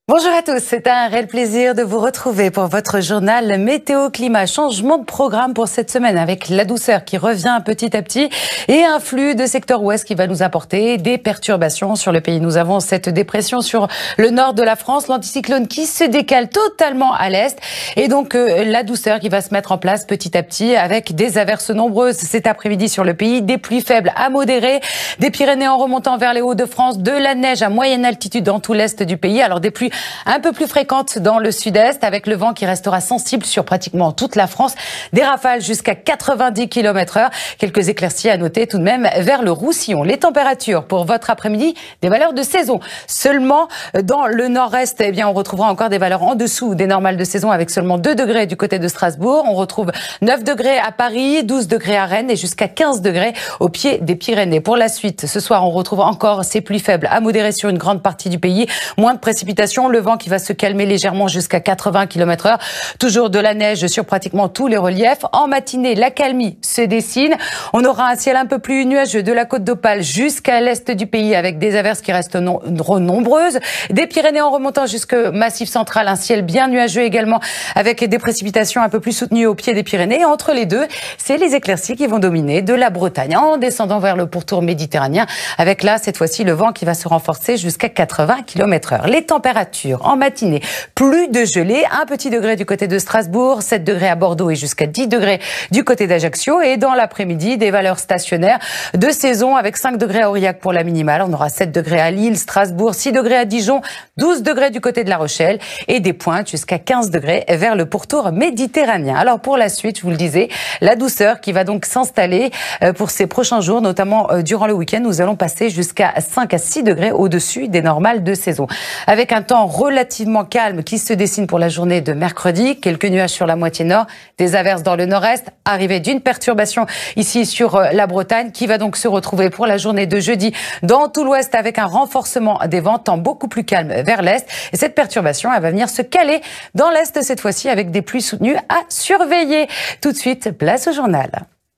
Bonjour à tous, c'est un réel plaisir de vous retrouver pour votre journal Météo Climat. Changement de programme pour cette semaine avec la douceur qui revient petit à petit et un flux de secteur ouest qui va nous apporter des perturbations sur le pays. Nous avons cette dépression sur le nord de la France, l'anticyclone qui se décale totalement à l'est et donc la douceur qui va se mettre en place petit à petit avec des averses nombreuses cet après-midi sur le pays, des pluies faibles à modérées, des Pyrénées en remontant vers les Hauts-de-France, de la neige à moyenne altitude dans tout l'est du pays. Alors des pluies un peu plus fréquente dans le sud-est avec le vent qui restera sensible sur pratiquement toute la France. Des rafales jusqu'à 90 km/h. Quelques éclaircies à noter tout de même vers le Roussillon. Les températures pour votre après-midi, des valeurs de saison. Seulement dans le nord-est, eh bien, on retrouvera encore des valeurs en dessous des normales de saison avec seulement 2 degrés du côté de Strasbourg. On retrouve 9 degrés à Paris, 12 degrés à Rennes et jusqu'à 15 degrés au pied des Pyrénées. Pour la suite, ce soir, on retrouve encore ces pluies faibles à modérées sur une grande partie du pays. Moins de précipitations, le vent qui va se calmer légèrement jusqu'à 80 km/h. Toujours de la neige sur pratiquement tous les reliefs. En matinée, l'accalmie se dessine. On aura un ciel un peu plus nuageux de la côte d'Opale jusqu'à l'est du pays avec des averses qui restent nombreuses. Des Pyrénées en remontant jusqu'au Massif central, un ciel bien nuageux également avec des précipitations un peu plus soutenues au pied des Pyrénées. Et entre les deux, c'est les éclaircies qui vont dominer de la Bretagne en descendant vers le pourtour méditerranéen avec là, cette fois-ci, le vent qui va se renforcer jusqu'à 80 km/h. Les températures en matinée, plus de gelée, 1 petit degré du côté de Strasbourg, 7 degrés à Bordeaux et jusqu'à 10 degrés du côté d'Ajaccio. Et dans l'après-midi, des valeurs stationnaires de saison avec 5 degrés à Aurillac pour la minimale. On aura 7 degrés à Lille, Strasbourg, 6 degrés à Dijon, 12 degrés du côté de La Rochelle et des pointes jusqu'à 15 degrés vers le pourtour méditerranéen. Alors pour la suite, je vous le disais, la douceur qui va donc s'installer pour ces prochains jours, notamment durant le week-end. Nous allons passer jusqu'à 5 à 6 degrés au-dessus des normales de saison. Avec un temps relativement calme qui se dessine pour la journée de mercredi. Quelques nuages sur la moitié nord, des averses dans le nord-est, arrivée d'une perturbation ici sur la Bretagne qui va donc se retrouver pour la journée de jeudi dans tout l'ouest avec un renforcement des vents, temps beaucoup plus calme vers l'est. Et cette perturbation, elle va venir se caler dans l'est cette fois-ci avec des pluies soutenues à surveiller. Tout de suite, place au journal.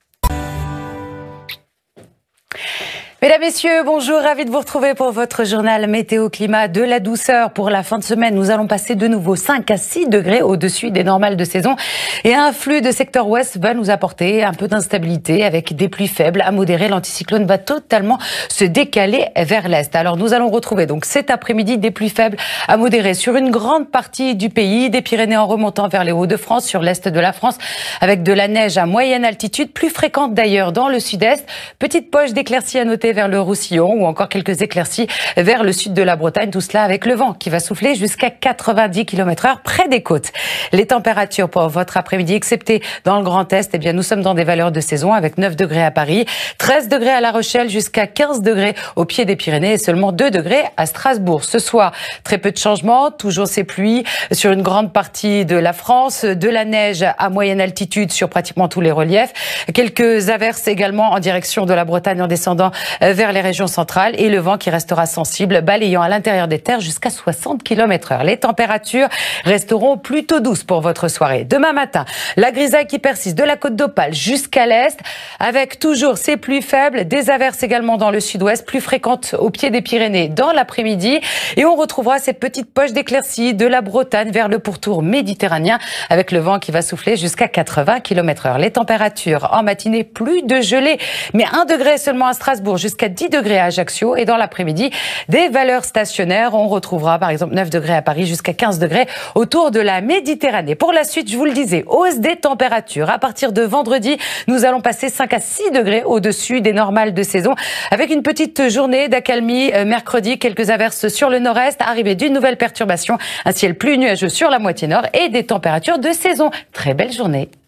Mesdames, Messieurs, bonjour, ravi de vous retrouver pour votre journal Météo Climat. De la douceur pour la fin de semaine. Nous allons passer de nouveau 5 à 6 degrés au-dessus des normales de saison. Et un flux de secteur ouest va nous apporter un peu d'instabilité avec des pluies faibles à modérées. L'anticyclone va totalement se décaler vers l'est. Alors nous allons retrouver donc cet après-midi des pluies faibles à modérées sur une grande partie du pays. Des Pyrénées en remontant vers les Hauts-de-France, sur l'est de la France, avec de la neige à moyenne altitude, plus fréquente d'ailleurs dans le sud-est. Petite poche d'éclaircies à noter vers le Roussillon ou encore quelques éclaircies vers le sud de la Bretagne. Tout cela avec le vent qui va souffler jusqu'à 90 km/h près des côtes. Les températures pour votre après-midi, excepté dans le Grand Est, eh bien, nous sommes dans des valeurs de saison avec 9 degrés à Paris, 13 degrés à La Rochelle, jusqu'à 15 degrés au pied des Pyrénées et seulement 2 degrés à Strasbourg. Ce soir, très peu de changements, toujours ces pluies sur une grande partie de la France, de la neige à moyenne altitude sur pratiquement tous les reliefs, quelques averses également en direction de la Bretagne en descendant vers les régions centrales et le vent qui restera sensible, balayant à l'intérieur des terres jusqu'à 60 km/h. Les températures resteront plutôt douces pour votre soirée. Demain matin, la grisaille qui persiste de la côte d'Opale jusqu'à l'est, avec toujours ces pluies faibles, des averses également dans le sud-ouest, plus fréquentes au pied des Pyrénées dans l'après-midi. Et on retrouvera ces petites poches d'éclaircies de la Bretagne vers le pourtour méditerranéen, avec le vent qui va souffler jusqu'à 80 km/h. Les températures en matinée, plus de gelée, mais 1 degré seulement à Strasbourg, jusqu'à 10 degrés à Ajaccio et dans l'après-midi, des valeurs stationnaires. On retrouvera par exemple 9 degrés à Paris jusqu'à 15 degrés autour de la Méditerranée. Pour la suite, je vous le disais, hausse des températures. À partir de vendredi, nous allons passer 5 à 6 degrés au-dessus des normales de saison avec une petite journée d'accalmie mercredi, quelques averses sur le nord-est, arrivée d'une nouvelle perturbation, un ciel plus nuageux sur la moitié nord et des températures de saison. Très belle journée.